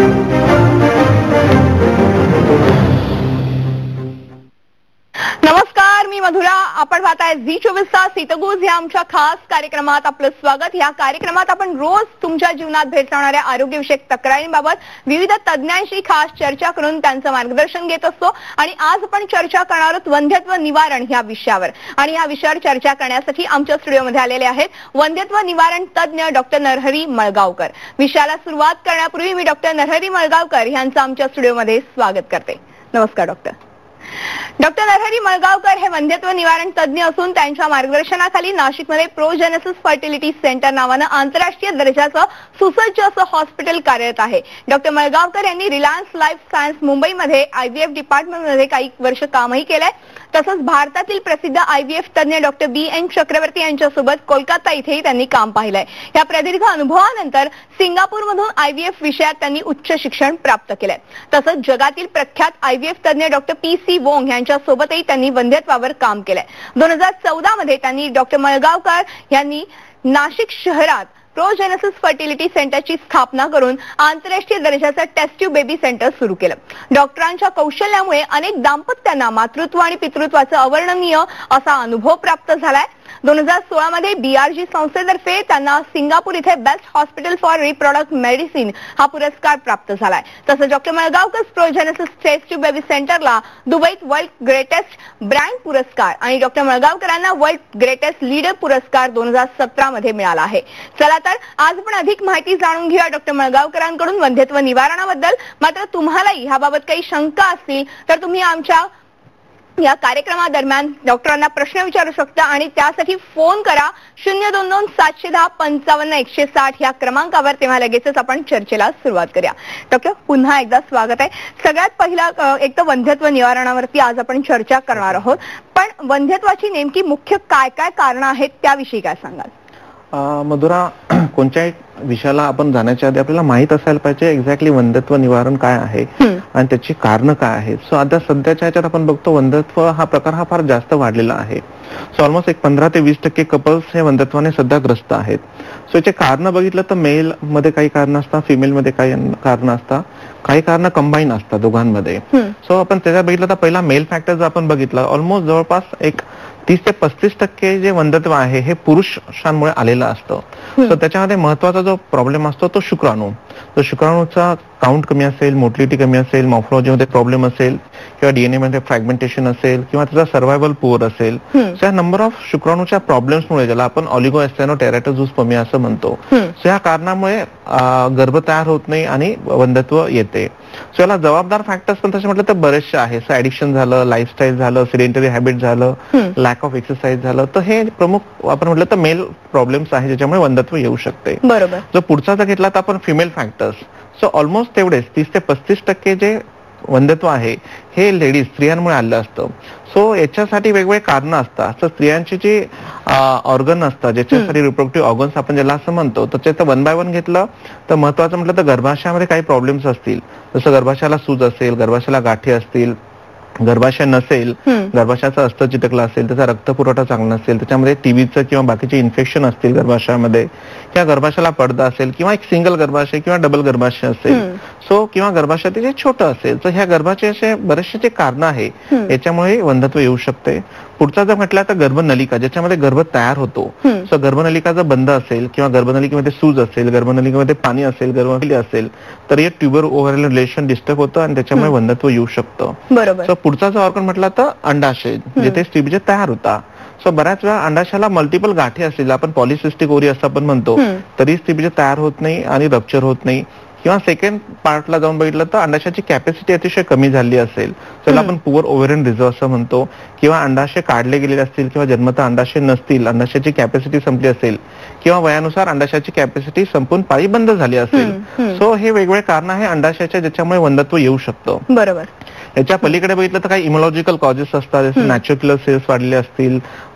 नमस्कार, मी मधुरा. आपण पाहताय झी24 तास हितगुज या आमच्या खास कार्यक्रमात आपलं स्वागत. या कार्यक्रमात आपण रोज तुमच्या जीवनात भेडसावणाऱ्या आरोग्यविषयक तक्रारींबाबत विविध तज्ञांशी खास चर्चा करून त्यांचं मार्गदर्शन घेत असतो. आणि आज आपण चर्चा करणार आहोत वंध्यत्व निवारण या विषयावर. आणि या विषयावर चर्चा करण्यासाठी आमच्या स्टुडिओमध्ये आलेले आहेत वंध्यत्व निवारण तज्ञ डॉक्टर नरहरी मळगावकर. विषयाला सुरुवात करण्यापूर्वी मी डॉक्टर नरहरी मळगावकर यांचं आमच्या स्टुडिओमध्ये स्वागत करते. नमस्कार डॉक्टर. डॉक्टर नरहरी मळगावकर हे वंध्यत्व निवारण तज्ञ असून त्यांच्या मार्गदर्शनाखाली नाशिकमध्ये प्रोजेनेसिस फर्टिलिटी सेंटर नावानं आंतरराष्ट्रीय दर्जाचं सुसज्ज असं हॉस्पिटल कार्यरत आहे. डॉक्टर मळगावकर यांनी रिलायन्स लाईफ सायन्स मुंबईमध्ये आयव्हीएफ डिपार्टमेंटमध्ये काही वर्ष कामही केलंय. तसंच भारतातील प्रसिद्ध आयव्हीएफ तज्ञ डॉक्टर BN चक्रवर्ती यांच्यासोबत कोलकाता इथेही त्यांनी काम पाहिलंय. या प्रदीर्घ अनुभवानंतर सिंगापूरमधून आयव्हीएफ विषयात त्यांनी उच्च शिक्षण प्राप्त केलंय. तसंच जगातील प्रख्यात आयव्हीएफ तज्ञ डॉक्टर PC वोंग यांच्यासोबतही त्यांनी वंध्यत्वावर काम केलंय. 2014 मध्ये त्यांनी डॉक्टर मळगावकर यांनी नाशिक शहरात प्रोजेनेसिस फर्टिलिटी सेंटरची स्थापना करून आंतरराष्ट्रीय दर्जाचं टेस्ट ट्यूब बेबी सेंटर सुरू केलं. डॉक्टरांच्या कौशल्यामुळे अनेक दाम्पत्यांना मातृत्व आणि पितृत्वाचा अवर्णनीय असा अनुभव प्राप्त झालाय. 2016 मध्ये BRG संस्थेतर्फे त्यांना सिंगापूर इथे best hospital for reproductive medicine हा पुरस्कार प्राप्त झालाय. तसंच doctor Malgaonkar Progenesis test tube baby सेंटरला दुबईत वर्ल्ड ग्रेटेस्ट ब्रँड पुरस्कार आणि डॉक्टर मळगावकरांना वर्ल्ड ग्रेटेस्ट लीडर पुरस्कार 2017 मध्ये मिळाला आहे. चला तर आज आपण अधिक माहिती जाणून घेऊया डॉक्टर मळगावकरांकडून वंध्यत्व निवारणाबद्दल. मात्र तुम्हालाही याबाबत काही शंका असतील तर तुम्ही आमच्या या कार्यक्रमादरम्यान डॉक्टरांना प्रश्न विचारू शकता आणि त्यासाठी फोन करा 022-710-55-160 या क्रमांकावर. तेव्हा लगेचच आपण चर्चेला सुरुवात करूया. डॉक्टर पुन्हा एकदा स्वागत आहे. सगळ्यात पहिला एक तर वंध्यत्व निवारणावरती आज आपण चर्चा करणार आहोत. पण वंध्यत्वाची नेमकी मुख्य काय काय कारणं आहेत त्याविषयी काय सांगाल? मधुरा, कोणत्याही विषयाला आपण जाण्याच्या आधी आपल्याला माहित असायला पाहिजे एक्झॅक्टली वंध्यत्व निवारण काय आहे आणि त्याची कारण काय आहेत. सो आता सध्याच्या ह्याच्यात आपण बघतो वंध्यत्व हा प्रकार हा फार जास्त वाढलेला आहे. सो ऑलमोस्ट 15 ते 20% कपल्स हे वंध्यत्वाने सध्या ग्रस्त आहेत. सो याचे कारण बघितलं तर मेल मध्ये काही कारण असतात, फिमेल मध्ये काही कारण असतात, काही कारण कंबाईन असतात दोघांमध्ये. सो आपण त्याच्यात बघितलं तर पहिला मेल फॅक्टर जर आपण बघितला ऑलमोस्ट जवळपास एक 30 ते 35% जे वंध्यत्व आहे हे पुरुषांमुळे आलेलं असतं. सो त्याच्यामध्ये महत्वाचा जो प्रॉब्लेम असतो तो शुक्राणू. तो शुक्राणूचा काउंट कमी असेल, मोटिलिटी कमी असेल, मॉर्फोलॉजीमध्ये प्रॉब्लेम असेल किंवा DNA मध्ये फ्रॅगमेंटेशन असेल किंवा त्याचा सर्व्हायव्हल पुअर असेल. सो या नंबर ऑफ शुक्राणूच्या प्रॉब्लेम्समुळे ज्याला आपण ऑलिगोएस्टेनोटेराटोझूसपर्मिया असं म्हणतो, सो या कारणामुळे गर्भ तयार होत नाही आणि वंध्यत्व येते. सो याला जबाबदार फॅक्टर्स पण तसे म्हटलं तर बरेचसे आहे. सो ऍडिक्शन झालं, लाईफस्टाईल झालं, सिडेंटरी हॅबिट झालं, लॅक ऑफ एक्सरसाइज झालं, तर हे प्रमुख आपण म्हटलं तर मेल प्रॉब्लेम्स आहे ज्याच्यामुळे वंध्यत्व येऊ शकते. बरोबर. जो पुढचा जर घेतला तर आपण फिमेल फॅक्टर्स, सो ऑलमोस्ट तेवढेच 30 ते 35% जे वंध्यत्व आहे हे लेडीज स्त्रियांमुळे आलेलं असतं. सो याच्यासाठी वेगवेगळे कारण असतात. तर स्त्रियांची जी ऑर्गन असतात ज्याच्यासाठी रिप्रोडक्टिव्ह ऑर्गन्स आपण ज्याला असं म्हणतो, तर त्याचं 1 बाय 1 घेतलं तर महत्वाचं म्हटलं तर गर्भाशयामध्ये काही प्रॉब्लेम्स असतील, जसं गर्भाशयाला सूज असेल, गर्भाशयाला गाठी असतील, गर्भाशय नसेल, गर्भाशयाचा अस्तर चिटकला असेल, त्याचा रक्तपुरवठा चांगला नसेल, त्याच्यामध्ये टीबीचं किंवा बाकीचे इन्फेक्शन असतील गर्भाशयामध्ये, किंवा गर्भाशयाला पडदा असेल किंवा एक सिंगल गर्भाशय किंवा डबल गर्भाशय असेल, सो किंवा गर्भाशय जे छोटं असेल, तर ह्या गर्भाशयाचे बरेचसे जे कारण आहे याच्यामुळे वंध्यत्व येऊ शकते. पुढचा जर म्हटलं तर गर्भनलिका, ज्याच्यामध्ये गर्भ तयार होतो. सो गर्भनलिका जर बंद असेल किंवा गर्भनलिकेमध्ये सूज असेल, गर्भनलिकेमध्ये पाणी असेल, गर्भनली असेल, तर हे ट्युबर ओव्हरल रिलेशन डिस्टर्ब होतं आणि त्याच्यामुळे वंध्यत्व येऊ शकतं. बरोबर. पुढचा जो ऑर्गन म्हटला तर अंडाशय, जिथे स्त्रीबीज तयार होता. सो बऱ्याच वेळा अंडाशयाला मल्टिपल गाठी असतील, आपण पॉलिसिस्टिक ओरी असं आपण म्हणतो, तरी स्त्रीबीज तयार होत नाही आणि रप्चर होत नाही. किंवा सेकंड पार्टला जाऊन बघितलं तर अंडाशयाची कॅपॅसिटी अतिशय कमी झाली असेल, त्याला आपण पुअर ओव्हरियन रिझर्व असं म्हणतो, किंवा अंडाशय काढले गेलेले असतील किंवा जन्मतः अंडाशय नसतील, अंडाशयाची कॅपॅसिटी संपली असेल, किंवा वयानुसार अंडाशयाची कॅपॅसिटी संपून पाळी बंद झाली असेल. सो हे वेगवेगळे कारण आहे अंडाशयाच्या ज्याच्यामुळे वंध्यत्व येऊ शकतं. बरोबर. याच्या पलीकडे बघितलं तर काही इम्युनॉलॉजिकल कॉजेस असतात, जसे नॅचरल किलर सेल्स वाढलेले असतील,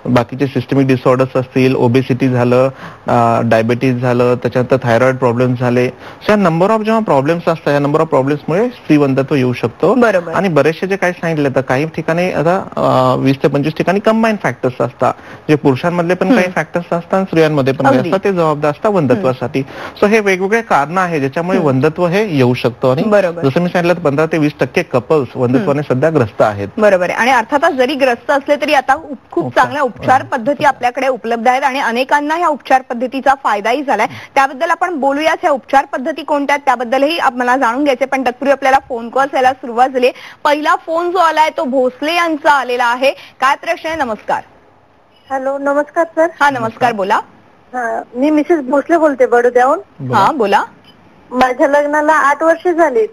बाकीचे सिस्टमिक डिसऑर्डर्स असतील, ओबेसिटी झालं, डायबिटीज झालं, त्याच्यानंतर थायरॉइड प्रॉब्लेम झाले, सो नंबर ऑफ जेव्हा प्रॉब्लेम्स असतात या नंबर ऑफ प्रॉब्लेम्समुळे स्त्रीवंधत्व येऊ शकतो. आणि बरेचसे जे काही सांगितलं तर काही ठिकाणी आता 20 ते 25 ठिकाणी कंबाईन फॅक्टर्स असतात, जे पुरुषांमधले पण काही फॅक्टर्स असतात आणि स्त्रियांमध्ये पण काही असतात, ते जबाबदार असतात वंधत्वासाठी. सो हे वेगवेगळे कारण आहे ज्याच्यामुळे वंधत्व हे येऊ शकतं. आणि जसं मी सांगितलं 15 ते 20% कपल्स वंधत्वाने सध्या ग्रस्त आहेत. बरोबर आहे. आणि अर्थातच जरी ग्रस्त असले तरी आता खूप चांगल्या उपचार पद्धती आपल्याकडे उपलब्ध आहेत आणि अनेकांना ह्या उपचार पद्धतीचा फायदाही झालाय. त्याबद्दल आपण बोलूयाच. ह्या उपचार पद्धती कोणत्या आहेत त्याबद्दलही मला जाणून घ्यायचे, पण तत्पूर्वी आपल्याला फोन कॉल्स यायला सुरुवात झाली. पहिला फोन जो आलाय तो भोसले यांचा आलेला आहे. काय प्रश्न आहे? नमस्कार. हॅलो, नमस्कार सर. हा नमस्कार, बोला. मी मिसेस भोसले बोलते बडोद्याहून. हा बोला. माझ्या लग्नाला 8 वर्ष झाली.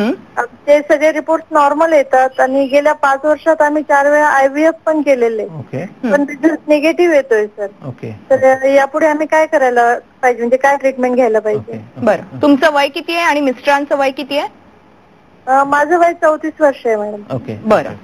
ते सगळे रिपोर्ट नॉर्मल येतात आणि गेल्या 5 वर्षात आम्ही 4 वेळा IVF पण केलेले, पण रिझल्ट निगेटिव्ह येतोय सर. तर यापुढे आम्ही काय करायला पाहिजे, म्हणजे काय ट्रीटमेंट घ्यायला पाहिजे? बरं, तुमचं वय किती आहे आणि मिस्टरांचं वय किती आहे? माझं वय 34 वर्ष आहे मॅडम. बरं,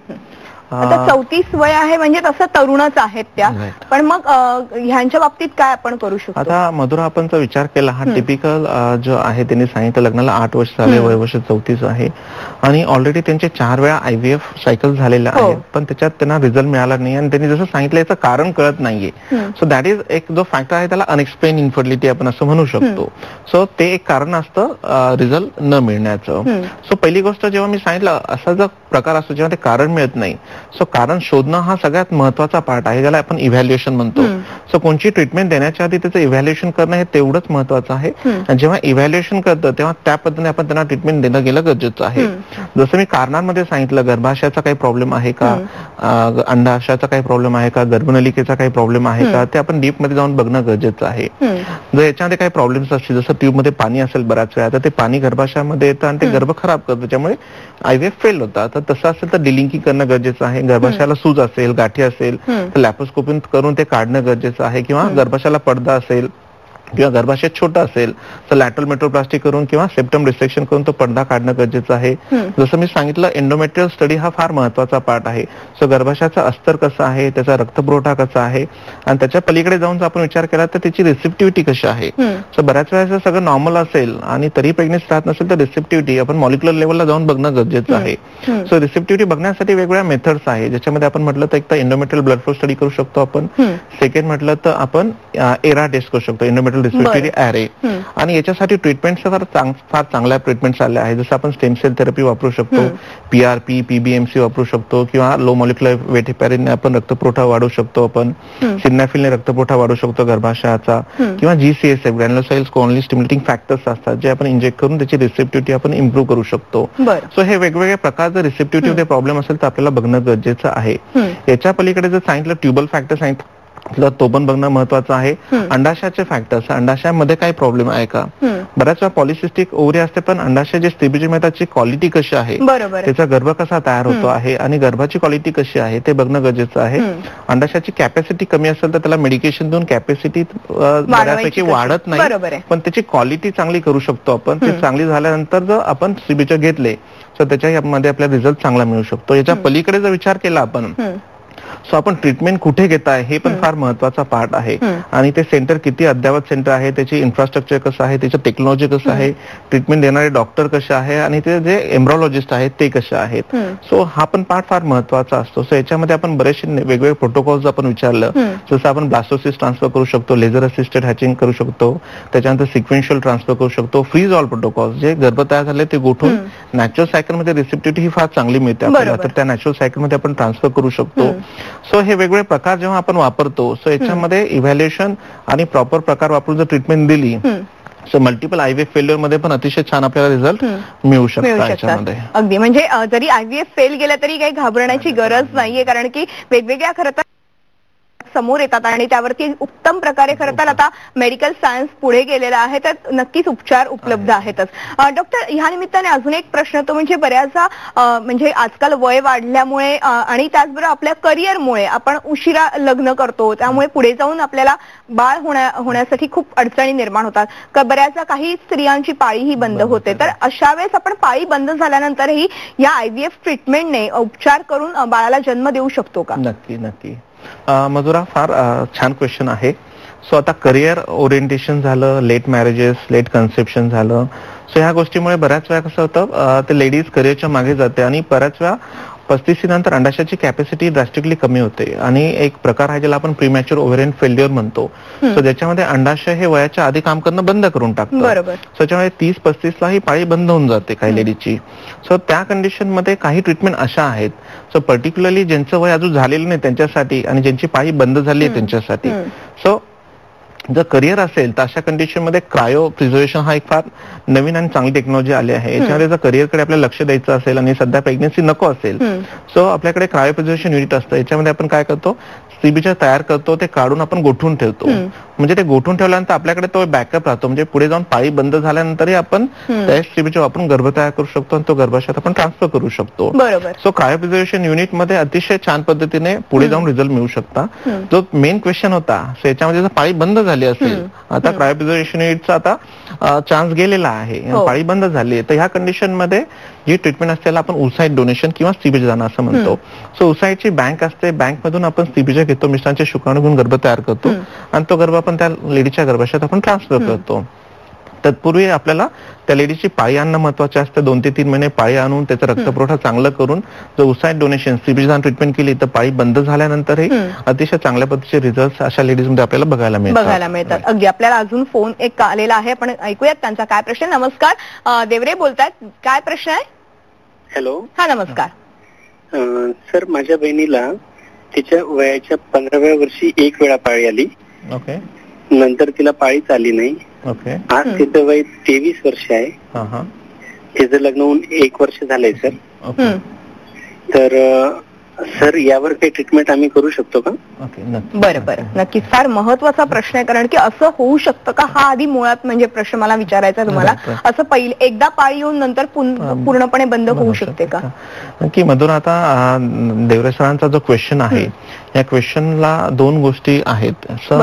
आता 34 वय आहे म्हणजे तसं तरुणच आहेत त्या, पण मग ह्यांच्या बाबतीत काय आपण करू शकतो? आता मधुरा, आपण जर विचार केला, हा टिपिकल जो आहे त्यांनी सांगितलं लग्नाला 8 वर्ष झाले, वय वर्ष 34 आहे आणि ऑलरेडी त्यांचे 4 वेळा IVF सायकल झालेल्या आहेत, पण त्याच्यात त्यांना रिझल्ट मिळाला नाही आणि त्यांनी जसं सांगितलं याचं कारण कळत नाहीये. सो दॅट इज एक जो फॅक्टर आहे त्याला अनएक्सप्लेन इन्फर्टिलिटी आपण असं म्हणू शकतो. सो ते एक कारण असतं रिझल्ट न मिळण्याचं. सो पहिली गोष्ट, जेव्हा मी सांगितलं असा जर प्रकार असतो जेव्हा ते कारण मिळत नाही, सो कारण शोधणं हा सगळ्यात महत्वाचा पार्ट आहे, ज्याला आपण इव्हॅल्युएशन म्हणतो. सो कोणची ट्रीटमेंट देण्याच्या आधी त्याचं इव्हॅल्युएशन करणं हे तेवढंच महत्वाचं आहे. आणि जेव्हा इव्हॅल्युएशन करतं तेव्हा त्या पद्धतीने आपण त्यांना ट्रीटमेंट देणं गेलं गरजेचं आहे. जसं मी कारणांमध्ये सांगितलं, गर्भाशयाचा काही प्रॉब्लेम आहे का, अंडाशयाचा काही प्रॉब्लेम आहे का, गर्भनलिकेचा काही प्रॉब्लेम आहे का, ते आपण डीप मध्ये जाऊन बघणं गरजेचं आहे. जर याच्यामध्ये काही प्रॉब्लेम्स असतील, जसं ट्यूबमध्ये पाणी असेल बऱ्याच वेळा, तर ते पाणी गर्भाशयामध्ये येतं आणि ते गर्भ खराब करतं, त्याच्यामुळे IVF फेल होतात. तर तसं असेल तर डिलिंकिंग करणं गरजेचं आहे. गर्भाशयाला सूज असेल, गाठी असेल तर लॅप्रोस्कोपी करून ते काढणं गरजेचं आहे. किंवा गर्भाशयाला पडदा असेल किंवा गर्भाशय छोटा असेल तर लॅटरल मेट्रोप्लास्टी करून किंवा सेप्टम रिसेक्शन करून तो पडदा काढणं गरजेचं आहे. जसं मी सांगितलं, एंडोमेट्रियल स्टडी हा फार महत्वाचा पार्ट आहे. सो गर्भाशयाचा अस्तर कसा आहे, त्याचा रक्तपुरवठा कसा आहे आणि त्याच्या पलीकडे जाऊन जर आपण विचार केला तर त्याची रिसेप्टिव्हिटी कशी आहे. सो बऱ्याच वेळेस सगळं नॉर्मल असेल आणि तरी प्रेग्नेन्सी राहत नसेल तर रिसेप्टिव्हिटी आपण मॉलिक्युलर लेवलला जाऊन बघणं गरजेचं आहे. सो रिसेप्टिव्हिटी बघण्यासाठी वेगवेगळ्या मेथड्स आहे, ज्याच्यामध्ये आपण म्हटलं तर एक तर एंडोमेट्रियल ब्लड फ्लो स्टडी करू शकतो आपण. सेकंड म्हटलं तर आपण एरा टेस्ट करू शकतो, एंडोमेट्रियल रिस्पिरेटरी ॲरे. आणि याच्यासाठी ट्रीटमेंट्स फार चांगल्या ट्रीटमेंट्स आल्या आहेत. जसं आपण स्टेम सेल थेरपी वापरू शकतो, PRP, PBMC वापरू शकतो किंवा लो मॉलिक्युलर वेट हेपॅरिनने आपण रक्तपुरवठा वाढवू शकतो, आपण सिग्नॅफिलने रक्तपुरवठा वाढवू शकतो गर्भाशयाचा, किंवा GCSF granulocyte colony stimulating factors असतात जे आपण इंजेक्ट करून त्याची रिसेप्टिव्हिटी आपण इम्प्रूव्ह करू शकतो. सो हे वेगवेगळे प्रकार, जर रिसेप्टिव्हिटी प्रॉब्लेम असेल तर आपल्याला बघणं गरजेचं आहे. याच्या पलीकडे जर सांगितलं ट्युबल फॅक्टर सांगितलं तो पण बघणं महत्वाचं आहे. अंडाशयाचे फॅक्टर्स, अंडाशयामध्ये काही प्रॉब्लेम आहे का. बऱ्याच वेळा पॉलिसिस्टिक ओव्हरी असते, पण अंडाशय जे स्त्रीबीज त्याची क्वालिटी कशी आहे, त्याचा गर्भ कसा तयार होतो आहे आणि गर्भाची क्वालिटी कशी आहे ते बघणं गरजेचं आहे. अंडाशयाची कॅपॅसिटी कमी असेल तर त्याला मेडिकेशन देऊन कॅपॅसिटी बऱ्यापैकी वाढत नाही, पण त्याची क्वालिटी चांगली करू शकतो आपण. ते चांगली झाल्यानंतर जर आपण स्त्रीबीज घेतले तर त्याच्यामध्ये आपल्याला रिझल्ट चांगला मिळू शकतो. याच्या पलीकडे जर विचार केला आपण, सो आपण ट्रीटमेंट कुठे घेताय हे पण फार महत्वाचा पार्ट आहे. आणि ते सेंटर किती अद्ययावत सेंटर आहे, त्याची इन्फ्रास्ट्रक्चर कसं आहे, त्याचं टेक्नॉलॉजी कसं आहे, ट्रीटमेंट देणारे डॉक्टर कसे आहे आणि ते जे एम्ब्रॉलॉजिस्ट आहेत ते कसे आहेत. सो हा पण पार्ट फार महत्वाचा असतो. सो याच्यामध्ये आपण बरेचसे वेगवेगळे प्रोटोकॉल्स आपण विचारलं, जसं आपण ब्लास्टोसिस ट्रान्सफर करू शकतो, लेझर असिस्टेड हॅचिंग करू शकतो, त्याच्यानंतर सिक्वेन्शियल ट्रान्सफर करू शकतो, फ्रीज ऑल प्रोटोकॉल्स, जे गर्भ तयार झाले ते गोठून नॅचरल सायकलमध्ये रिसेप्टिव्हिटी ही फार चांगली मिळते आपल्याला, तर त्या नॅचरल सायकलमध्ये आपण ट्रान्सफर करू शकतो. सो हे वेगवेगळे प्रकार जेव्हा आपण वापरतो, सो याच्यामध्ये इव्हॅल्युएशन आणि प्रॉपर प्रकार वापरून जर ट्रीटमेंट दिली, सो मल्टिपल IVF फेल्युअर मध्ये पण अतिशय छान आपल्याला रिझल्ट मिळू शकतात याच्यामध्ये. अगदी, म्हणजे जरी IVF फेल गेला तरी काही घाबरण्याची गरज नाहीये, कारण की वेगवेगळ्या खरं तर समोर येतात आणि त्यावरती उत्तम प्रकारे खरं तर आता मेडिकल सायन्स पुढे गेलेला आहे, तर नक्कीच उपचार उपलब्ध आहेतच. डॉक्टर, ह्या निमित्ताने अजून एक प्रश्न तो म्हणजे बऱ्याचदा म्हणजे आजकाल वय वाढल्यामुळे आणि त्याचबरोबर आपल्या करिअरमुळे आपण उशिरा लग्न करतो, त्यामुळे पुढे जाऊन आपल्याला बाळ होण्यासाठी खूप अडचणी निर्माण होतात. बऱ्याचदा काही स्त्रियांची पाळीही बंद होते, तर अशा वेळेस आपण पाळी बंद झाल्यानंतरही या IVF ट्रीटमेंटने उपचार करून बाळाला जन्म देऊ शकतो का? नक्की नक्की. मधुरा, फार छान क्वेश्चन आहे. सो आता करिअर ओरिएंटेशन झालं, लेट मॅरेजेस, लेट कन्सेप्शन झालं. सो ह्या गोष्टीमुळे बऱ्याच वेळा कसं होतं, ते लेडीज करिअरच्या मागे जाते आणि बऱ्याच वेळा 35 नंतर अंडाशयाची कॅपॅसिटी ड्रास्टिकली कमी होते आणि एक प्रकार आहे ज्याला आपण प्रीमॅच्युअर ओव्हरियन फेल्युअर म्हणतो. सो ज्याच्यामध्ये अंडाशय हे वयाच्या आधी काम करणं बंद करून टाकतं. सो त्याच्यामुळे 30-35 ला ही पाळी बंद होऊन जाते काही लेडीजची. सो त्या कंडिशन मध्ये काही ट्रीटमेंट अशा आहेत, सो पर्टिक्युलरली ज्यांचं वय अजून झालेलं नाही त्यांच्यासाठी आणि ज्यांची पाळी बंद झाली आहे त्यांच्यासाठी. सो जर करिअर असेल तर अशा कंडिशन मध्ये क्रायो प्रिझर्वेशन हा एक फार नवीन आणि चांगली टेक्नॉलॉजी आली आहे. याच्यामध्ये जर करिअरकडे आपल्याला लक्ष द्यायचं असेल आणि सध्या प्रेग्नन्सी नको असेल, सो आपल्याकडे क्रायो प्रिझर्वेशन युनिट असतं. याच्यामध्ये आपण काय करतो, सीबीच्या तयार करतो, ते काढून आपण गोठवून ठेवतो. म्हणजे ते गोठवून ठेवल्यानंतर आपल्याकडे तो बॅकअप राहतो. म्हणजे पुढे जाऊन पाळी बंद झाल्यानंतरही आपण त्या सीबीचे वापरून गर्भ तयार करू शकतो आणि तो गर्भाशयात आपण ट्रान्सफर करू शकतो. सो क्रायो प्रिझर्वेशन युनिट मध्ये अतिशय छान पद्धतीने पुढे जाऊन रिझल्ट मिळू शकता. जो मेन क्वेश्चन होता, सो याच्यामध्ये जर पाळी बंद झाली असेल, आता क्रायो प्रिझर्वेशन युनिटचा आता चान्स गेलेला आहे, पाळी बंद झाली आहे, तर ह्या कंडिशन मध्ये जी ट्रीटमेंट असते त्याला आपण उसाईड डोनेशन किंवा सीबीचे दान असं म्हणतो. सो उसाईडची बँक असते, बँकमधून आपण सीबीचे घेतो, मिश्रांचे शुक्राणू घेऊन गर्भ तयार करतो आणि तो गर्भ आपण त्या लेडीच्या गर्भाशयात आपण ट्रान्सफर करतो. तत्पूर्वी आपल्याला त्या लेडीची पाळी आणणं महत्वाचे असतं. 2 ते 3 महिने पाळी आणून त्याचा रक्तपुरवठा चांगला करून जर उसाईड डोनेशन सीबीचे दान ट्रीटमेंट केली तर पाळी बंद झाल्यानंतरही अतिशय चांगल्या पद्धतीचे रिझल्ट अशा लेडीज मध्ये आपल्याला बघायला मिळतात. अगदी. आपल्याला अजून फोन एक आलेला आहे, आपण ऐकूयात त्यांचा काय प्रश्न. नमस्कार, देवरे बोलतायत, काय प्रश्न आहे? हॅलो. हा, नमस्कार सर. माझ्या बहिणीला तिच्या वयाच्या 15व्या वर्षी एक वेळा पाळी आली. ओके. नंतर तिला पाळीच आली नाही. ओके. आज तिचं वय 23 वर्ष आहे. तिचं लग्न होऊन 1 वर्ष झालंय सर. तर सर यावर काही ट्रीटमेंट आम्ही करू शकतो का? बरं, नक्कीच. फार महत्वाचा प्रश्न आहे, कारण की असं होऊ शकतं का, हा आधी मुळात म्हणजे प्रश्न मला विचारायचा तुम्हाला. असं एकदा पाळी येऊन नंतर पूर्णपणे बंद होऊ शकते का? नक्की मधुर. आता देवरे सरांचा जो क्वेश्चन आहे, या क्वेश्चनला 2 गोष्टी आहेत.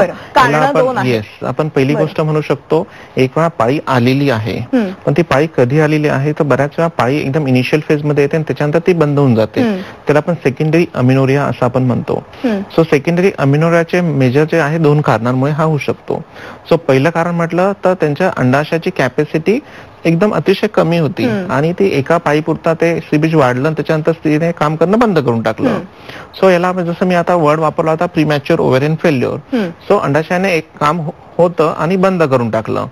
आपण पहिली गोष्ट म्हणू शकतो, एक वेळा पाळी आलेली आहे, पण ती पाळी कधी आलेली आहे, तर बऱ्याच वेळा पाळी एकदम इनिशियल फेज मध्ये येते आणि त्याच्यानंतर ती बंद होऊन जाते. त्याला आपण सेकंडरी अमिनोरिया असं आपण म्हणतो. सो सेकंडरी अमिनोरियाचे मेजर जे आहे 2 कारणांमुळे हा होऊ शकतो. सो पहिलं कारण म्हटलं तर त्यांच्या अंडाशयाची कॅपॅसिटी एकदम अतिशय कमी होती आणि ती एका पाळीपुरता ते सीबीज वाढलं आणि त्याच्यानंतर स्त्रीने काम करणं बंद करून टाकलं. सो याला जसं मी आता वर्ड वापरला होता, प्रीमॅच्युअर ओव्हरियन फेल्युअर. सो अंडाशयाने एक काम होतं आणि बंद करून टाकलं.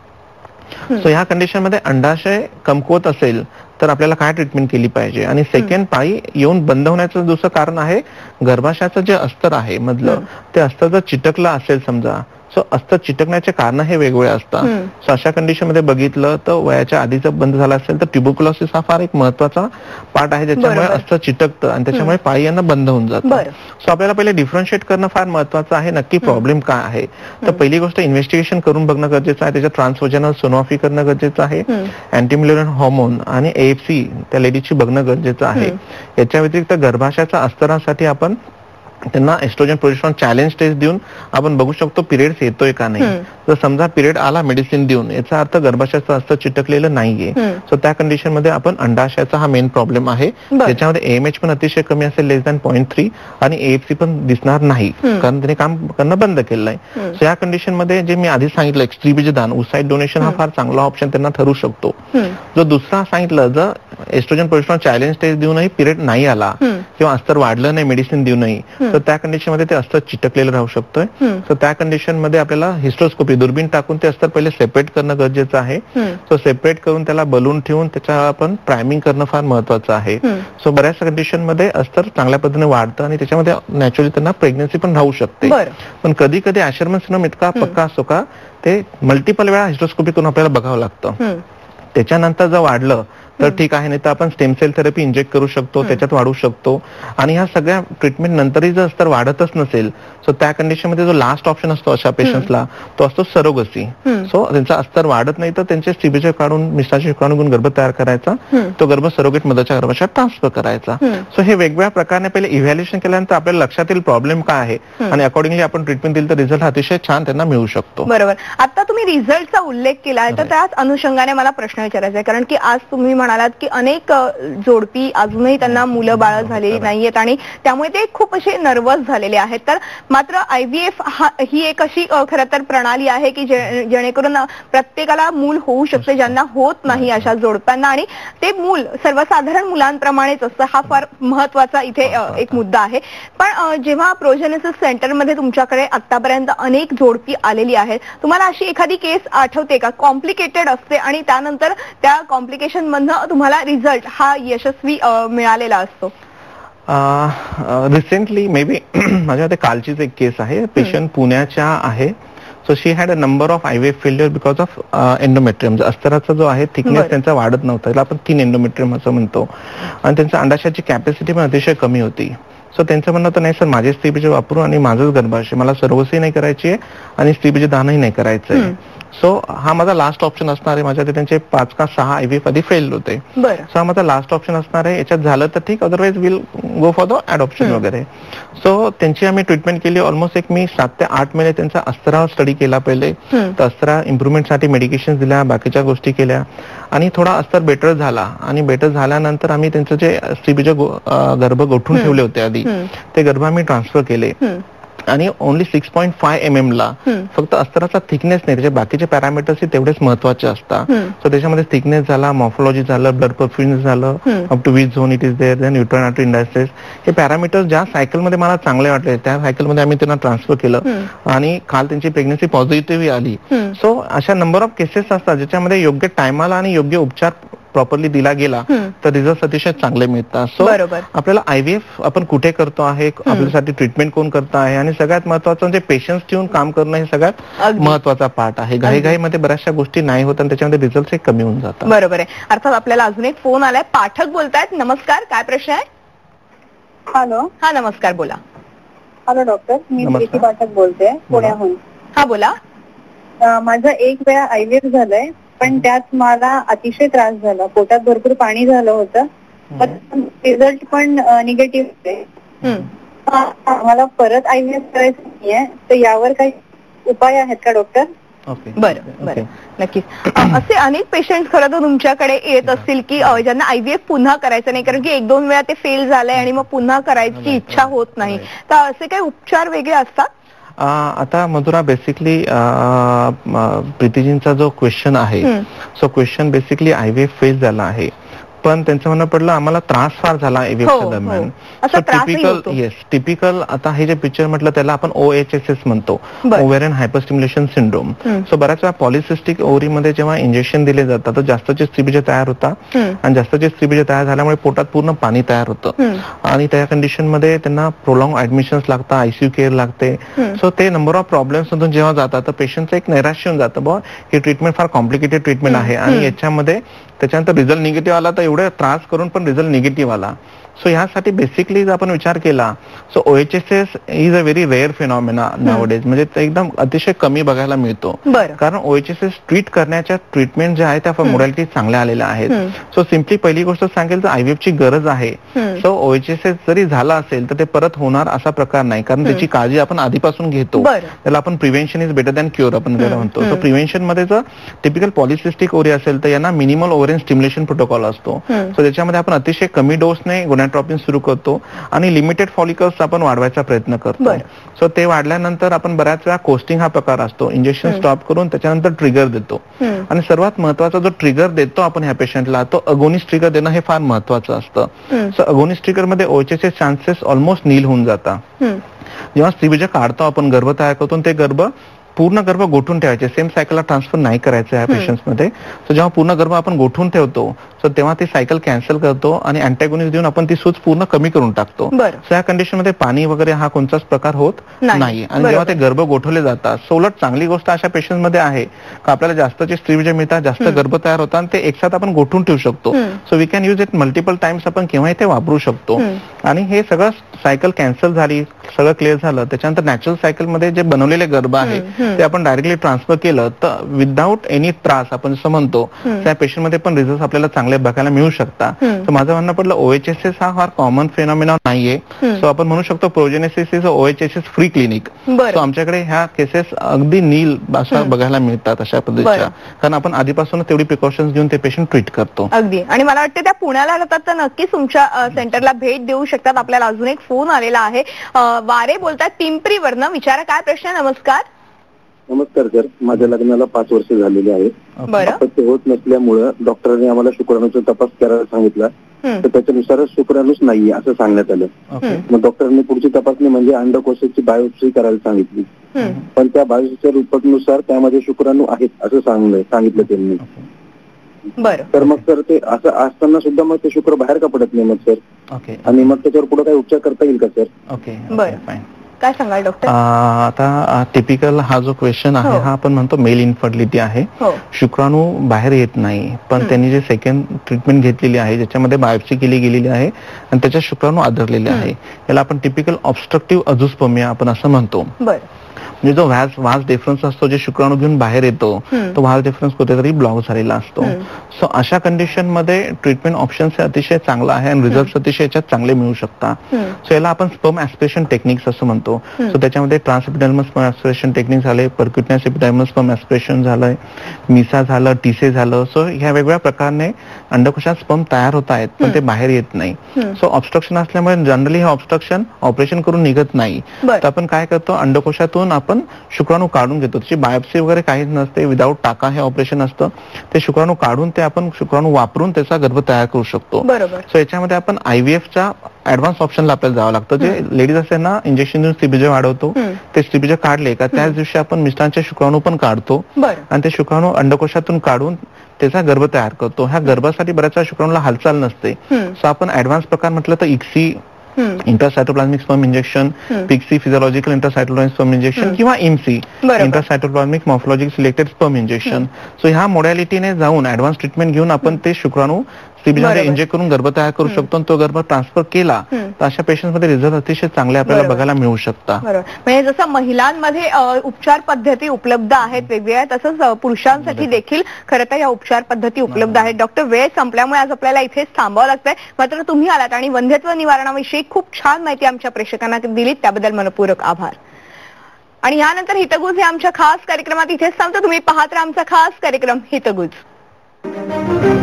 सो ह्या कंडिशन मध्ये अंडाशय कमकुवत असेल तर आपल्याला काय ट्रीटमेंट केली पाहिजे. आणि सेकंड, पाळी येऊन बंद होण्याचं दुसरं कारण आहे गर्भाशयाचं जे अस्तर आहे मधलं, ते अस्तर जर चिटकलं असेल समजा, सो अस्तर चिटकण्याचे कारण हे वेगवेगळे असतात. सो अशा कंडिशन मध्ये बघितलं तर वयाच्या आधी जर बंद झाला असेल तर ट्युबरक्युलोसिस हा फार एक महत्वाचा पार्ट आहे, ज्याच्यामुळे अस्तर चिटकतं आणि त्याच्यामुळे पाळी यांना बंद होऊन जातं. सो आपल्याला पहिले डिफरन्शिएट करणं फार महत्वाचं आहे, नक्की प्रॉब्लेम काय आहे. तर पहिली गोष्ट इन्व्हेस्टिगेशन करून बघणं गरजेचं आहे. त्याच्यात ट्रान्सव्हॅजिनल सोनोग्राफी करणं गरजेचं आहे, अँटीम्युलर हॉर्मोन आणि AFC त्या लेडीची बघणं गरजेचं आहे. याच्या व्यतिरिक्त गर्भाशयाच्या अस्तरासाठी आपण त्यांना एस्ट्रोजन प्रोजेस्टेरॉन चॅलेंज टेस्ट देऊन आपण बघू शकतो पिरियड्स येतोय का नाही. जर समजा पिरियड आला मेडिसिन देऊन, याचा अर्थ गर्भाशयाचं अस्तर चिटकलेलं नाहीये. सो त्या कंडिशन मध्ये आपण अंडाशयाचा हा मेन प्रॉब्लेम आहे, ज्याच्यामध्ये AMH पण अतिशय कमी असेल, लेस दॅन 0.3, आणि AFC पण दिसणार नाही कारण त्याने काम करणं बंद केलेलं आहे. सो या कंडिशन मध्ये जे मी आधी सांगितलं, सीबीचे दान, उसाईड डोनेशन हा फार चांगला ऑप्शन त्यांना ठरू शकतो. जो दुसरा सांगितलं, जर एस्ट्रोजन प्रोजेस्टेरॉन चॅलेंज टेस्ट देऊनही पिरियड नाही आला किंवा अस्तर वाढलं नाही मेडिसिन देऊनही, तर त्या कंडिशन मध्ये ते अस्तर चिटकलेलं राहू शकतोय. सो त्या कंडिशन मध्ये आपल्याला हिस्ट्रोस्कोपी, दुर्बीण टाकून ते अस्तर पहिले सेपरेट करणं गरजेचं आहे. सो सेपरेट करून त्याला बलून ठेवून त्याच्या आपण प्रायमिंग करणं फार महत्वाचं आहे. सो बऱ्याच कंडिशन मध्ये अस्तर चांगल्या पद्धतीने वाढतं आणि त्याच्यामध्ये नॅचरली त्यांना प्रेग्नन्सी पण राहू शकते. पण कधी कधी ऍशरमन सिंड्रोम इतका पक्का असतो का, ते मल्टिपल वेळा हिस्ट्रोस्कोपी करून आपल्याला बघावं लागतं. त्याच्यानंतर जर वाढलं तर ठीक आहे, नाही तर आपण स्टेम सेल थेरपी इंजेक्ट करू शकतो, त्याच्यात वाढू शकतो. आणि ह्या सगळ्या ट्रीटमेंट नंतरही जर अस्तर वाढतच नसेल, सो त्या कंडिशन मध्ये जो लास्ट ऑप्शन असतो अशा पेशंट्सला, तो असतो सरोगसी. सो त्यांचा अस्तर वाढत नाही तर त्यांचे सीबीचे काढून, मिश्राचे शुक्राणू घेऊन गर्भ तयार करायचा, तो गर्भ सरोगेट मदरच्या गर्भाशयात ट्रान्सफर करायचा. सो हे वेगवेगळ्या प्रकारे पहिले इव्हॅल्युएशन केल्यानंतर आपल्याला लक्षात येईल प्रॉब्लेम काय आहे आणि अकॉर्डिंगली आपण ट्रीटमेंट दिली तर रिझल्ट अतिशय छान त्यांना मिळू शकतो. बरोबर. आता तुम्ही रिझल्टचा उल्लेख केला आहे, तर त्याच अनुषंगाने मला प्रश्न विचारायचा आहे, कारण की आज तुम्ही म्हणालात की अनेक जोडपी अजूनही त्यांना मुलं बाळ झालेली नाहीयेत आणि त्यामुळे ते खूप असे नर्वस झालेले आहेत. तर मात्र IVF ही एक अशी खरं तर प्रणाली आहे की जेणेकरून प्रत्येकाला मूल होऊ शकते, ज्यांना होत नाही अशा जोडप्यांना, आणि ते मूल सर्वसाधारण मुलांप्रमाणेच असतं. हा फार महत्वाचा इथे एक मुद्दा आहे. पण जेव्हा प्रोजेनेसिस सेंटरमध्ये तुमच्याकडे आतापर्यंत अनेक जोडपी आलेली आहेत, तुम्हाला अशी एखादी केस आठवते का कॉम्प्लिकेटेड असते आणि त्यानंतर त्या कॉम्प्लिकेशन मधनं तुम्हाला रिझल्ट हा यशस्वी मिळालेला असतो? रिसेंटली मे बी माझ्या ते कालचीच एक केस आहे. पेशंट पुण्याच्या आहे. So she had a number of IVF failure because of endometrium. अस्तराचा जो आहे थिकनेस त्यांचा वाढत नव्हता, त्याला आपण 3 एंडोमेट्रियम असं म्हणतो, आणि त्यांच्या अंडाशयाची कॅपॅसिटी पण अतिशय कमी होती. सो त्यांचं म्हणणं होतं नाही सर, माझे स्त्रीबीज वापरू आणि माझंच गर्भाशय, मला सर्वसही नाही करायची आहे आणि स्त्रीबीज दानही नाही करायचं आहे. सो हा माझा लास्ट ऑप्शन असणार आहे. माझ्या त्यांचे 5 का 6 IVF आधी फेल होते. सो हा माझा लास्ट ऑप्शन असणार आहे. याच्यात झालं तर ठीक, otherwise will go for the adoption वगैरे. सो त्यांची आम्ही ट्रीटमेंट केली. ऑलमोस्ट मी 7 ते 8 महिने त्यांचा अस्तरावर स्टडी केला पहिले. तर अस्तरा इम्प्रुव्हमेंटसाठी मेडिकेशन दिल्या, बाकीच्या गोष्टी केल्या आणि थोडा अस्तर बेटर झाला. आणि बेटर झाल्यानंतर आम्ही त्यांचं जे स्त्रीबीज गर्भ गोठून ठेवले होते आधी, ते गर्भ आम्ही ट्रान्सफर केले आणि ओनली 6.5 mm ला फक्त अस्तराचा थिकनेस नाही, त्याचे बाकीचे पॅरामीटर्स तेवढेच महत्वाचे असतात. सो त्याच्यामध्ये थिकनेस झाला, मॉर्फोलॉजी झालं, ब्लड परफ्युजन झालं, up to which zone it is there, then uterine artery indices, हे पॅरामीटर्स ज्या सायकलमध्ये मला चांगले वाटले त्या सायकलमध्ये आम्ही त्यांना ट्रान्सफर केलं आणि काल त्यांची प्रेग्नन्सी पॉझिटिव्ह आली. सो अशा नंबर ऑफ केसेस असतात ज्याच्यामध्ये योग्य टायमाला आणि योग्य उपचार प्रॉपरली दिला गेला तर रिझल्ट अतिशय चांगले मिळतात. सो आपल्याला IVF आपण कुठे करतो आहे, आपल्यासाठी ट्रीटमेंट कोण करतो आहे, आणि सगळ्यात महत्वाचं म्हणजे पेशन्स ठेवून काम करणं हे सगळ्यात महत्वाचा पार्ट आहे. घाईघाईमध्ये बऱ्याचशा गोष्टी नाही होत आणि त्याच्यामध्ये रिझल्ट कमी होऊन जातात. बरोबर आहे. अर्थात आपल्याला अजून एक फोन आलाय. पाठक बोलतायत. नमस्कार, काय प्रश्न आहे? हॅलो. हा नमस्कार, बोला. हॅलो डॉक्टर, मी प्रीती पाठक बोलते पुण्याहून. हा बोला. माझं एक वेळा IVF झालंय, पण त्यात मला अतिशय त्रास झाला. पोटात भरपूर पाणी झालं होतं, पण रिझल्ट पण निगेटिव्ह होते. मला परत IVF करायचं नाहीये, तर यावर काही उपाय आहेत का डॉक्टर? बरं, नक्कीच. असे अनेक पेशंट खरं तर तुमच्याकडे येत असतील की ज्यांना IVF पुन्हा करायचं नाही, कारण की 1-2 वेळा ते फेल झालंय आणि मग पुन्हा करायची इच्छा होत नाही. तर असे काही उपचार वेगळे असतात? आता मधुरा, बेसिकली प्रीतीजींचा जो क्वेश्चन आहे, so question basically IVF fail झाला आहे, पण त्यांचं म्हणणं पडलं आम्हाला त्रास फार झाला IVFच्या दरम्यान. टिपिकल आता हे जे पिक्चर म्हटलं त्याला आपण OHSS म्हणतो, ओव्हेरियन हायपरस्टिम्युलेशन सिंड्रोम. सो बऱ्याच वेळा पॉलिसिस्टिक ओव्हरीमध्ये जेव्हा इंजेक्शन दिले जातात तर जास्तचे स्त्रीबीज तयार होतात आणि जास्तचे स्त्रीबीज तयार झाल्यामुळे पोटात पूर्ण पाणी तयार होतं आणि त्या कंडिशन मध्ये त्यांना प्रोलॉंग ऍडमिशन्स लागतात, ICU केअर लागते. सो ते नंबर ऑफ प्रॉब्लेम्स मधून जेव्हा जातात तर पेशंटचं एक नैराश्य होऊन जातं, बघ ही ट्रीटमेंट फार कॉम्प्लिकेटेड ट्रीटमेंट आहे आणि याच्यामध्ये त्याच्यानंतर रिझल्ट निगेटिव्ह आला तर एवढे त्रास करून पण रिझल्ट निगेटिव्ह आला. सो ह्यासाठी बेसिकली जर आपण विचार केला so OHSS is a very rare phenomena nowadays, म्हणजे ते एकदम अतिशय कमी बघायला मिळतो. कारण OHSS ट्रीट करण्याच्या ट्रीटमेंट ज्या आहेत त्या मोडॅलिटी चांगल्या आलेल्या आहेत. सो सिम्पली पहिली गोष्ट सांगेल तर IVF ची गरज आहे. सो OHSS जरी झाला असेल तर ते परत होणार असा प्रकार नाही, कारण त्याची काळजी आपण आधीपासून घेतो. त्याला आपण prevention is better than cure आपण त्याला म्हणतो. सो प्रिव्हेन्शन मध्ये जर टिपिकल पॉलिसिस्टिक ओव्हरी असेल तर यांना मिनिमल ओव्हरियन स्टिम्युलेशन प्रोटोकॉल असतो. सो त्याच्यामध्ये आपण अतिशय कमी डोसने गोनॅट्रॉपिन सुरू करतो आणि लिमिटेड फॉलिकल्स आपण वाढवायचा प्रयत्न करतो. सो ते वाढल्यानंतर आपण बऱ्याच वेळा कोस्टिंग हा प्रकार असतो, इंजेक्शन स्टॉप करून त्याच्यानंतर ट्रिगर देतो. आणि सर्वात महत्वाचा जो ट्रिगर देतो आपण ह्या पेशंटला तो अगोनिस्ट ट्रिगर देणं हे फार महत्वाचं असतं. सो अगोनिस्ट ट्रिगर मध्ये OHSS चान्सेस ऑलमोस्ट नील होऊन जातात. जेव्हा स्त्रीबीज काढतो आपण, गर्भ तयार करतो, ते गर्भ पूर्ण गर्भ गोठून ठेवायचे, सेम सायकलला ट्रान्सफर नाही करायचं या पेशंट्समध्ये. सो जेव्हा पूर्ण गर्भ आपण गोठून ठेवतो सो तेव्हा ती सायकल कॅन्सल करतो आणि अँटॅगोनिस्ट देऊन आपण ती सूज पूर्ण कमी करून टाकतो. सो या कंडिशन मध्ये पाणी वगैरे हा कोणताच प्रकार होत नाही. आणि जेव्हा ते गर्भ गोठवले जातात सो उलट चांगली गोष्ट अशा पेशंटमध्ये आहे का आपल्याला जास्तचे स्त्रीबीज मिळतात, जास्त गर्भ तयार होतात आणि ते एकसाथ आपण गोठून ठेवू शकतो. So we can use it multiple times, आपण केव्हाही ते वापरू शकतो. आणि हे सगळं सायकल कॅन्सल झाली, सगळं क्लिअर झालं त्याच्यानंतर नॅचरल सायकल मध्ये जे बनवलेले गर्भ आहे ते आपण डायरेक्टली ट्रान्सफर केलं तर विदाऊट एनी त्रास आपण जसं म्हणतो त्या पेशंटमध्ये पण रिझल्ट आपल्याला चांगले बघायला मिळू शकतात. तर माझं म्हणणं पडलं OHSS हा फार कॉमन फेनॉमिना नाहीये. सो आपण म्हणू शकतो Progenesis is OHSS free clinic. So आमच्याकडे ह्या केसेस अगदी नील अशा बघायला मिळतात अशा पद्धतीच्या, कारण आपण आधीपासूनच तेवढी प्रिकॉशन्स घेऊन ते पेशंट ट्रीट करतो. अगदी. आणि मला वाटतं त्या पुण्याला राहतात तर नक्कीच तुमच्या सेंटरला भेट देऊ शकतात. आपल्याला अजून एक फोन आलेला आहे. वारे बोलतात पिंपरीवरनं. विचारा काय प्रश्न. नमस्कार. नमस्कार सर, माझ्या लग्नाला 5 वर्ष झालेले आहेत. अपत्य होत नसल्यामुळे डॉक्टरांनी आम्हाला शुक्राणूचा तपास करायला सांगितला, तर त्याच्यानुसारच शुक्राणूच नाहीये असं सांगण्यात आलं. मग डॉक्टरांनी पुढची तपासणी म्हणजे अंडकोशाची बायोप्सी करायला सांगितली, पण त्या बायोप्सीच्या रिपोर्टनुसार त्यामध्ये शुक्राणू आहेत असं सांगितलं त्यांनी. तर मग सर ते असं असताना सुद्धा मग ते शुक्र बाहेर का पडत नाही मग सर, आणि मग त्याच्यावर पुढे काही उपचार करता येईल का सर? ओके, बरं, काय सांगाल डॉक्टर? आता टिपिकल हा जो क्वेश्चन आहे हा आपण म्हणतो मेल इन्फर्टिलिटी आहे. शुक्राणू बाहेर येत नाही, पण त्यांनी जे सेकंड ट्रीटमेंट घेतलेली आहे ज्याच्यामध्ये बायोप्सी केली गेलेली आहे आणि त्याच्यात शुक्राणू आढळलेले आहे, याला आपण टिपिकल ऑब्स्ट्रक्टिव्ह अझूस्पर्मिया आपण असं म्हणतो. म्हणजे जो व्हास डिफरन्स असतो, जे शुक्राणू घेऊन बाहेर येतो, तो व्हास डिफरन्स कुठेतरी ब्लॉक झालेला असतो. सो अशा कंडिशन मध्ये ट्रीटमेंट ऑप्शन अतिशय चांगला आहे आणि रिझल्ट अतिशय याच्यात चांगले मिळू शकतात. सो याला आपण स्पर्म ऍस्पिरेशन टेक्निक्स असं म्हणतो. सो त्याच्यामध्ये ट्रान्सएपिडर्मल स्पर्म ऍस्पिरेशन टेक्निक झाले, परक्युटनस एपिडर्मल स्पर्म ऍस्पिरेशन झालंय, मिसा झालं, टीसे झालं. सो ह्या वेगवेगळ्या प्रकारने अंडकोशात स्पर्म तयार होत आहेत पण ते बाहेर येत नाही. सो ऑब्स्ट्रक्शन असल्यामुळे जनरली हे ऑब्स्ट्रक्शन ऑपरेशन करून निघत नाही. तर आपण काय करतो, अंडकोशातून आपण शुक्राणू काढून घेतो. त्याची बायोप्सी वगैरे काहीच नसते, विदाऊट टाका हे ऑपरेशन असतं. ते शुक्राणू काढून ते आपण शुक्राणू वापरून त्याचा गर्भ तयार करू शकतो. सो याच्यामध्ये आपण IVFच्या ऍडव्हान्स ऑप्शनला आपल्याला जावं लागतं. जे लेडीज असते ना, इंजेक्शन देऊन स्त्रीबीज वाढवतो, ते स्त्रीबीज काढले का त्याच दिवशी आपण मिस्टरांचे शुक्राणू पण काढतो आणि ते शुक्राणू अंडकोशातून काढून त्याचा गर्भ तयार करतो. ह्या गर्भासाठी बऱ्याच वेळा शुक्राणूला हालचाल नसते. सो आपण ऍडव्हान्स प्रकार म्हटलं तर ICSI intracytoplasmic sperm injection, PICSI physiological intracytoplasmic sperm injection किंवा IMSI intracytoplasmic morphologic selected sperm injection. So ह्या मोडॅलिटीने जाऊन ऍडव्हान्स ट्रीटमेंट घेऊन आपण ते शुक्राणू स्त्रीबीजामध्ये इंजेक्ट करून गर्भ तयार करू शकतो आणि तो गर्भ ट्रान्सफर केला तर अशा पेशंटमध्ये रिझल्ट अतिशय चांगले आपल्याला बघायला मिळू शकतात. म्हणजे जसं महिलांमध्ये उपचार पद्धती उपलब्ध आहेत वेगवेगळ्या, तसंच पुरुषांसाठी देखील खरं तर या उपचार पद्धती उपलब्ध आहेत. डॉक्टर, वेळ संपल्यामुळे आज आपल्याला इथेच थांबावं लागतंय, मात्र तुम्ही आलात आणि वंध्यत्व निवारणाविषयी खूप छान माहिती आमच्या प्रेक्षकांना दिलीत, त्याबद्दल मनपूर्वक आभार. आणि यानंतर हितगुज हे आमच्या खास कार्यक्रमात इथेच थांबतो. तुम्ही पाहत राहा आमचा खास कार्यक्रम हितगुज.